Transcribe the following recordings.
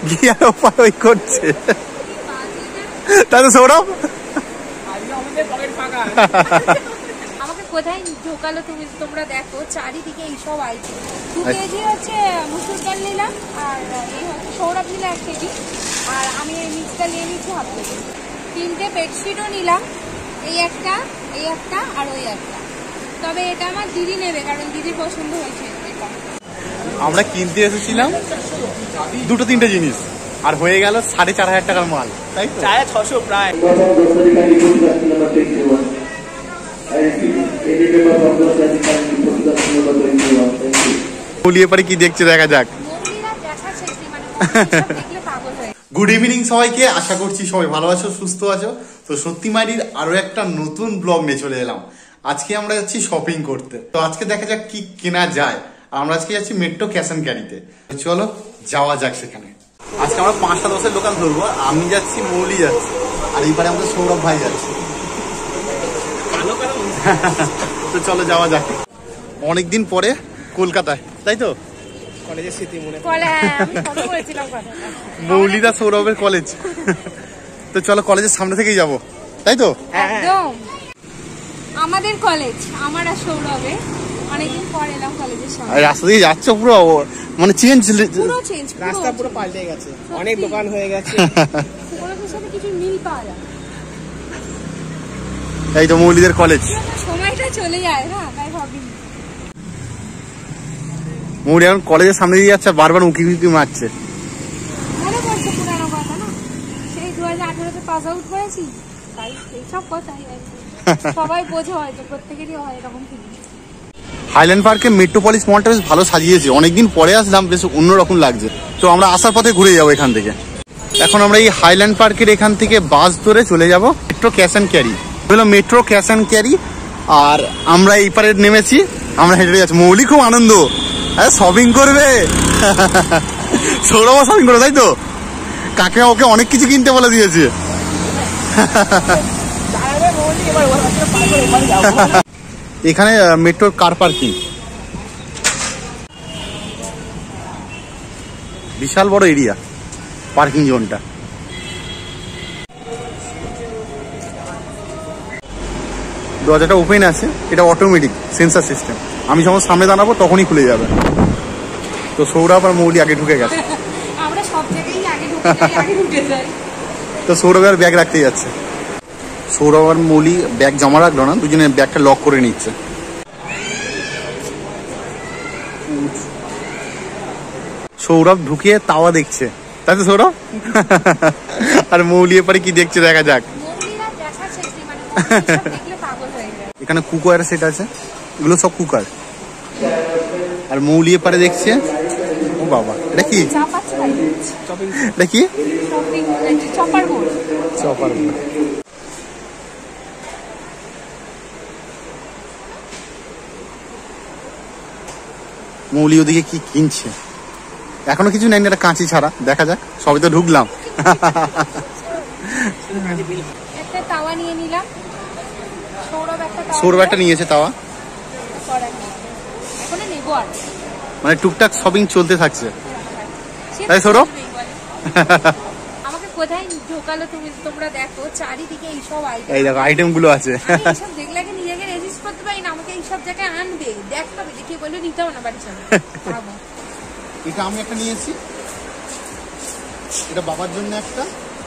গিয়ে ওপার ওই করছে। তাহলে সৌরভ আমাকে কোথায় ঢোকালো তুমি, তোমরা দেখো চারিদিকে এইসব আইটেম। 2 কেজি হচ্ছে মুসুর ডাল নিলাম, আর এই হচ্ছে সৌরভ নিলাম 1 কেজি, আর আমি এই মিক্সটা নিয়ে নিচ্ছি হাফ কেজি। 3টে বেডশিটও নিলাম, এই একটা আর ওই একটা। তবে এটা আমার দিদি নেবে, কারণ দিদির পছন্দ হয়েছে এটা। আমরা কিনতে এসেছিলাম 2-3টে জিনিস, আর হয়ে গেল 4,500 টাকার মাল, তাই তো? 650 প্রায়। বলিয়ে পারে কি দেখছে দেখা যাক। গুড ইভিনিং সবাইকে, আশা করছি সবাই ভালো আছো, সুস্থ আছো। তো সত্যি মাইরির আরো একটা নতুন ব্লগ নিয়ে চলে এলাম। আজকে আমরা যাচ্ছি শপিং করতে। তো আজকে দেখা যাক কি কেনা যায়। আমরা আজকে যাচ্ছি মেট্রো ক্যাশ অ্যান্ড ক্যারিতে। চলো যাওয়া যাক সেখানে। আজকে আমরা 5টা 10-এর দোকান ধরবো। আমি যাচ্ছি, মৌলি যাচ্ছি, আর এইবারে আমাদের সৌরভ ভাই যাচ্ছে। তো চলো যাওয়া যাক। অনেকদিন পরে কলকাতায়, তাই তো? কলেজের স্মৃতি মনে মৌলিদা সৌরভের কলেজ। তো চলো কলেজের সামনে থেকেই যাবো, তাই তো? একদম আমাদের কলেজ, আমার আর সৌরভের অনেকদিন পর এলাম কলেজের সামনে। রাস্তা দিয়ে যাচ্ছ পুরো মানে চেঞ্জ, রাস্তা পুরো পাল্টে গেছে, অনেক দোকান হয়ে গেছে। কলেজের সাথে কিছু মিল পাওয়া যায়। এই তো মৌলিদের কলেজ। সময়টা চলে যায় না, তাই ভাবি। মৌলি এখন কলেজের সামনে দিয়ে যাচ্ছে, বারবার উঁকি উঁকি মারছে। মনে পড়ছে পুরানো কথা না, সেই 2018-তে পাস আউট করেছি, তাই এইসব কথাই সবাই বোঝে, হয়তো প্রত্যেকেরই হয় এরকম ফিলিং। হাইল্যান্ড পার্কে মেট্রোপলিস মলটা বেশ ভালো সাজিয়েছে, অনেকদিন পরে আসলাম, বেশ অন্যরকম লাগছে। তো আমরা আসার পথে ঘুরে যাবো এখান থেকে। এখন আমরা এই হাইল্যান্ড পার্কের এখান থেকে বাস ধরে চলে যাব মেট্রো ক্যাশ অ্যান্ড ক্যারি। হলো মেট্রো ক্যাশ অ্যান্ড ক্যারি, আর আমরা এই পারে নেমেছি, আমরা হেঁটে যাচ্ছি। মৌলি খুব আনন্দ, শপিং করবে। সৌরভ শপিং করবে, তাই তো? কাকিমা ওকে অনেক কিছু কিনতে বলে দিয়েছে। এখানে মেট্রোর কার পার্কিং, বিশাল বড় এরিয়া পার্কিং জোনটা। দরজাটা ওপেন আছে, এটা অটোমেটিক সেন্সার সিস্টেম। আমি যখন সামনে দাঁড়াবো তখনই খুলে যাবে। তো সৌরভ আর মৌলি আগে ঢুকে গেছে। আমরা সব জায়গায় আগে ঢুকে যাই। তো সৌরভ আর ব্যাগ রাখতে যাচ্ছে। সৌরভ আর মৌলি ব্যাগ জমা রাখলো না, দুজনে ব্যাগটা লক করে নিচ্ছে। সৌরভ ঢুকিয়ে তাওয়া দেখছে, তাই তো সৌরভ? আর মৌলি এপারে কি দেখছে দেখা যাক। এখানে কুকার সেট আছে, এগুলো সব কুকার। আর মৌলি এপারে দেখছে, ও বাবা এটা কি, এটা কি? Chopper board. মৌলি ওদিকে কি কিনছে, এখনো কিছু নেই, এটা কাঁচি ছাড়া। দেখা যাক, সবই তো ঢুকলাম। একটা তাওয়া নিয়ে নিলাম, সৌরভ একটা নিয়েছে তাওয়া। মানে টুকটাক শপিং চলতে থাকছে, তাই সৌরভ? আমাকে কোথায় ঢোকালো তুমি, তোমরা দেখো চারিদিকে এইসব আইটেম। এই দেখো আইটেম গুলো আছে। এইসব দেখলে কি নিজেকে রেজিস্ট করতে পারি না, আমাকে এইসব জায়গায় আনবে, দেখতে হবে, দেখে বলে নিতে হবে না বাড়ির সামনে। এটা আমি একটা নিয়েছি, এটা বাবার জন্য একটা,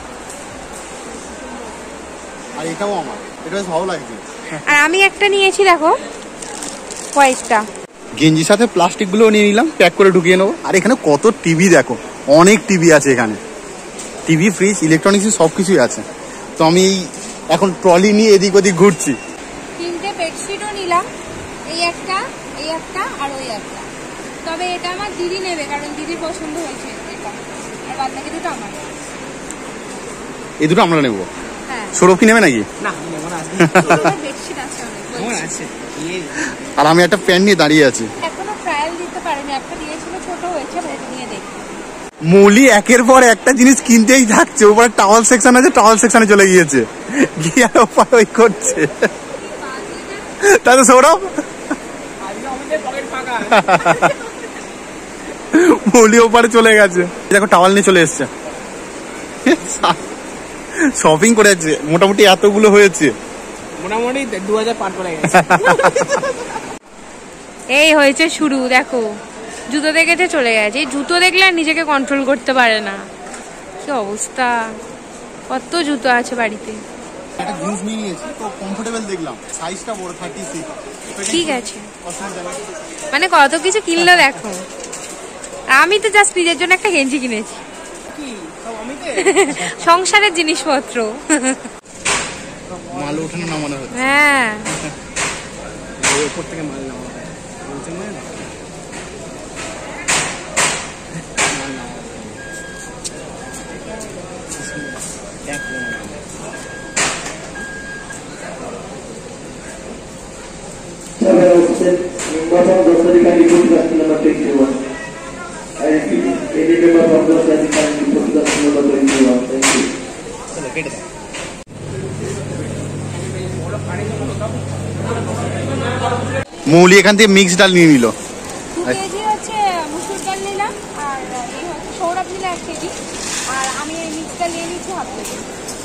আর এটাও আমার, এটা বেশ ভালো লাগছে। আর আমি একটা নিয়েছি, দেখো কয়েকটা। গেঞ্জির সাথে প্লাস্টিক গুলো নিয়ে নিলাম, প্যাক করে ঢুকিয়ে নেবো। আর এখানে কত টিভি দেখো, অনেক টিভি আছে এখানে, টিভি, ফ্রিজ, ইলেকট্রনিক্স সবকিছুই আছে। তো আমি এখন ট্রলি নিয়ে এদিক ওদিক ঘুরছি। 3টে বেডশিটও নিলাম, এই একটা আর ওই একটা। তবে এটা আমার দিদি নেবে, কারণ দিদির পছন্দ হয়েছে এটা, আর বাদ বাকি দুটো আমার। এই দুটো আমরা নেবো। হ্যাঁ। সৌরভ কি নেবে নাকি? না, বেডশিট আছে অনেক। আর আমি একটা প্যান্ট নিয়ে দাঁড়িয়ে আছি, এখনো ট্রায়াল দিতে পারিনি, একটা দিয়েছিল ছোট হয়েছে, ভেবে নিয়ে দেখি। মৌলি একের পর একটা জিনিস কিনতেই থাকছে। ওপরে টাওয়াল সেকশন আছে, টাওয়াল সেকশনে চলে গিয়েছে, গিয়ে আর ওই করছে। তাই তো সৌরভ? মৌলি ওপারে চলে গেছে, দেখো টাওয়াল নিয়ে চলে এসছে। শপিং করেছে মোটামুটি, এতগুলো হয়েছে মোটামুটি 2000 পার করে গেছে। এই হয়েছে শুরু, দেখো জুতো দেখেছে চলে গেছে। এই জুতো দেখলে আর নিজেকে কন্ট্রোল করতে পারে না, কি অবস্থা। কত জুতো আছে বাড়িতে। একটা জিন্স নিয়ে নিয়েছি তো কমফোর্টেবল দেখলাম, সাইজটা বড় 36। ঠিক আছে, মানে কত কিছু কিনলো দেখো। আমি তো জাস্ট নিজের জন্য একটা গেঞ্জি কিনেছি, কি সব অমিতে? সংসারের জিনিসপত্র। মাল ওঠানো না মনে হচ্ছে। হ্যাঁ ওই উপর থেকে মাল নামা হয়, বলছেন না? মাল নামা হয়। দেখো Member of Grocery can report to customer number 21. I repeat, any member of Grocery can report to customer number 21. Thank you. চলো কেটে দাও। মৌলি এখান থেকে মিক্স ডাল নিয়ে নিল। 2 কেজি হচ্ছে মুসুর ডাল নিলাম, আর এই হচ্ছে সৌরভ নিলাম 1 কেজি, আর আমি এই মিক্সটা নিয়ে নিচ্ছি হাফ কেজি।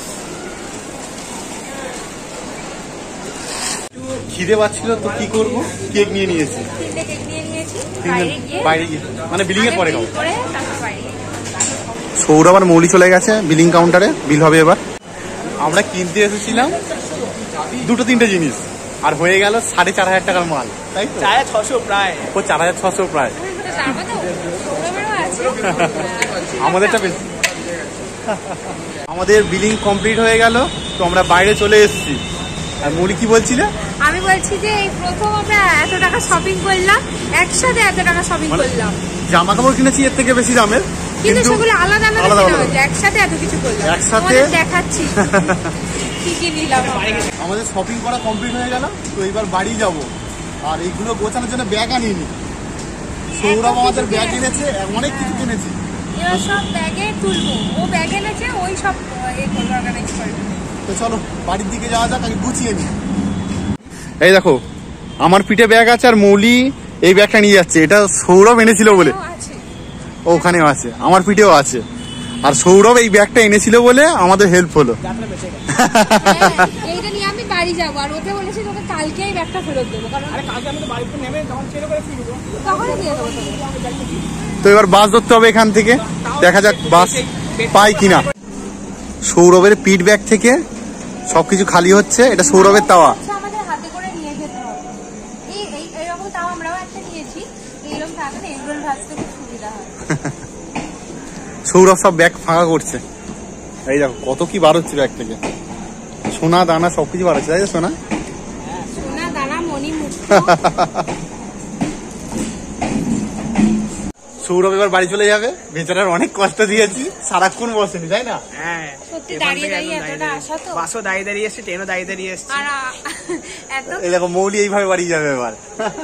খিদে পাচ্ছিল তো কি করব, কেক নিয়ে নিয়েছি। 3টে কেক নিয়ে নিয়েছি, বাইরে গিয়ে বাইরে গিয়ে মানে বিলিং এর পরে খাবো। করে তারপর বাইরে গিয়ে। সৌরভ আর মৌলি চলে গেছে বিলিং কাউন্টারে, বিল হবে এবার। আমরা কিনতে এসেছিলাম 2-3টে জিনিস, আর হয়ে গেল 4500 টাকার মাল, তাই তো? 4600 প্রায়। ও 4600 প্রায়। তার মধ্যে সৌরভেরও আছে। আমাদেরটা বেশি। আমাদের বিলিং কমপ্লিট হয়ে গেল, তো আমরা বাইরে চলে এসেছি। আর মৌলি কি বলছিলে? আমি বলছি যে এই প্রথম আমরা এত টাকা শপিং করলাম, একসাথে এত টাকা শপিং করলাম, জামা কাপড় কিনেছি এর থেকে বেশি দামের, কিন্তু সেগুলো আলাদা আলাদা আলাদা কেনা আলাদা। হয়েছে, একসাথে এত কিছু করলাম। একসাথে? তোমাদের দেখাচ্ছি কি কি নিলাম আমরা। আমাদের শপিং করা কমপ্লিট হয়ে গেল, তো এবার বাড়ি যাব। আর এইগুলো গোছানোর জন্য ব্যাগ আনিনি, সৌরভ আমাদের ব্যাগ এনেছে, অনেক কিছু কিনেছি। এবার সব ব্যাগে তুলবো, ও ব্যাগ এনেছে, ওই সব করবো, অর্গানাইজ করবো। তো চলো বাড়ির দিকে যাওয়া যাক, আগে গুছিয়ে নি। এই দেখো আমার পিঠে ব্যাগ আছে, আর মৌলি এই ব্যাগটা নিয়ে যাচ্ছে। এটা সৌরভ এনেছিল বলে, আছে ওখানেও আছে, আমার পিঠেও আছে। আর সৌরভ এই ব্যাগটা এনেছিল বলে আমাদের হেল্প হলো। যাত্রা বেঁচে গেছে। এইটা নিয়ে আমি বাড়ি যাবো, আর ওকে বলেছি তোকে কালকে এই ব্যাগটা ফেরত দেবো, কারণ আরে কালকে আমি তো বাড়িতে নেমে যখন ট্রেনে করে ফিরবো তখনই দিয়ে দেবো তোকে। তো এবার বাস ধরতে হবে এখান থেকে, দেখা যাক বাস পাই কিনা। সৌরভের পিঠ ব্যাগ থেকে সবকিছু খালি হচ্ছে, এটা সৌরভের তাওয়া। আচ্ছা, আমাদের হাতে করে নিয়ে যেতে হবে। এইরকম তাও আমরাও একটা নিয়েছি, এইরকম থাকলে এগরোল ভাজতে খুব সুবিধা হয়। সৌরভ সব ব্যাগ ফাঁকা করছে। এই দেখো কত কি বার হচ্ছে ব্যাগ থেকে, সোনা দানা সবকিছু বার হচ্ছে, তাই তো সোনা? সোনা দানা মণি মুক্ত। সৌরভ এবার বাড়ি চলে যাবে, বেচারার অনেক কষ্ট দিয়েছি, সারাক্ষণ বসেনি, তাই না? হ্যাঁ সত্যি দাঁড়িয়ে দাঁড়িয়ে এতটা আসা তো। বাসও দাঁড়িয়ে দাঁড়িয়ে এসছে, ট্রেনও দাঁড়িয়ে দাঁড়িয়ে এসছে। আর এত এই দেখো মৌলি এইভাবে বাড়ি যাবে এবার।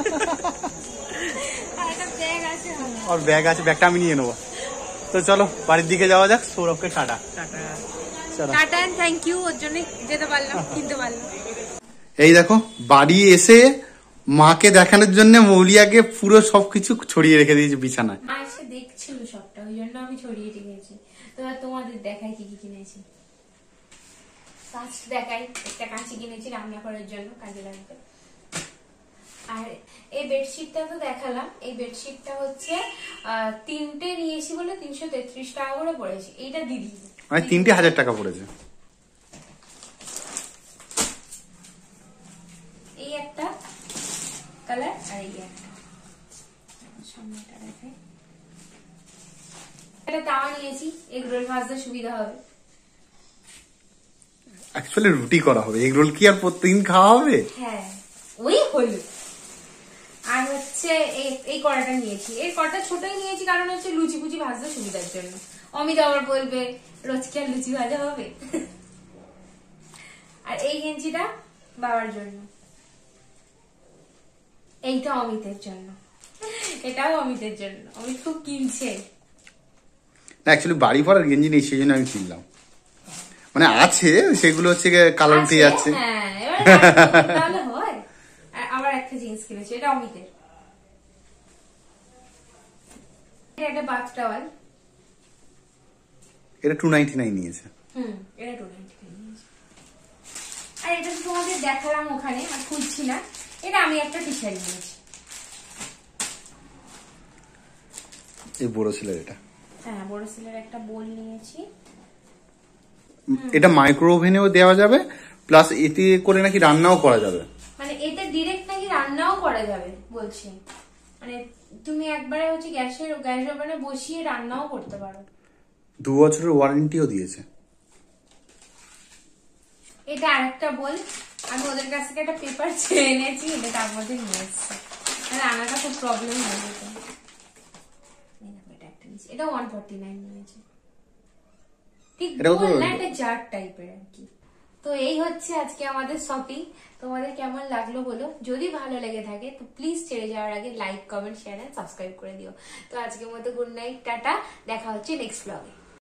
আর একটা ব্যাগ আছে হাতে। আর ব্যাগ আছে, ব্যাগটা আমি নিয়ে নেবো। তো চলো বাড়ির দিকে যাওয়া যাক, সৌরভকে টাটা। টাটা। চলো। টাটা এন্ড থ্যাংক ইউ, ওর জন্য যেতে পারলাম, কিনতে পারলাম। এই দেখো বাড়ি এসে মাকে দেখানোর জন্য মৌলি আগে পুরো সবকিছু ছড়িয়ে রেখে দিয়েছে বিছানায়। মা এসে দেখছিল সবটা, ওই জন্য আমি ছড়িয়ে রেখেছি। তো আর তোমাদের দেখাই কি কি কিনেছি। ফার্স্ট দেখাই, একটা কাঁচি কিনেছি রান্না করার জন্য, কাজে লাগবে। আর এই বেডশিটটা তো দেখালাম, এই বেডশিটটা হচ্ছে 3টে নিয়েছি বলে 333 টাকা করে পড়েছে। এইটা দিদি, মানে 3টে 1000 টাকা পড়েছে। এই একটা কালার, আর এই একটা সামনেটা দেখাই। এটা তাওয়া নিয়েছি, এগরোল ভাজতে সুবিধা হবে। অ্যাকচুয়ালি রুটি করা হবে, এগ রোল কি আর প্রতিদিন খাওয়া হবে? হ্যাঁ ওই হলো। আর হচ্ছে এই কড়াটা নিয়েছি, এই কড়াটা ছোটই নিয়েছি কারণ হচ্ছে লুচি ফুচি ভাজতে সুবিধার জন্য। অমিত আবার বলবে রোজ কি আর লুচি ভাজা হবে। আর এই গেঞ্জিটা বাবার জন্য, এইটা অমিতের জন্য, এটাও অমিতের জন্য। অমিত খুব কিনছে। না অ্যাকচুয়ালি বাড়ি ভরার গেঞ্জি নেই, সেই জন্য আমি কিনলাম। মানে আছে, সেগুলো হচ্ছে কালার উঠে যাচ্ছে। হ্যাঁ এবার তাহলে হয়। আবার একটা জিন্স কিনেছি, এটা অমিতের। এটা একটা বাথ টাওয়াল। এটা 299 নিয়েছে। এটা 299 নিয়েছে। আর এটা তো তোমাদের দেখালাম ওখানে, আর খুলছি না। এটা আমি একটা টি শার্ট নিয়েছি। এই বড় ছেলের এটা। হ্যাঁ, বড় সেলের একটা বোল নিয়েছি। এটা মাইক্রো ওভেনেও দেওয়া যাবে, প্লাস এতে করে নাকি রান্নাও করা যাবে। মানে এতে ডিরেক্ট নাকি রান্নাও করা যাবে বলছি। মানে তুমি একবারে হচ্ছে গ্যাস ওভেনে বসিয়ে রান্নাও করতে পারো। 2 বছরের ওয়ারেন্টিও দিয়েছে। এটা আরেকটা বল, আমি ওদের কাছ থেকে একটা পেপার চেয়ে এনেছি, এটা তার মধ্যে নিয়ে এসেছি। মানে আনাটা খুব প্রবলেম হয়ে যেত। এটা 149 নিয়েছে। ঠিক বল না, এটা জার টাইপের আর কি। তো এই হচ্ছে আজকে আমাদের শপিং। তোমাদের কেমন লাগলো বলো, যদি ভালো লেগে থাকে তো প্লিজ ছেড়ে যাওয়ার আগে like, comment, share and subscribe করে দিও। তো আজকের মতো গুড নাইট, টাটা, দেখা হচ্ছে নেক্সট ব্লগে।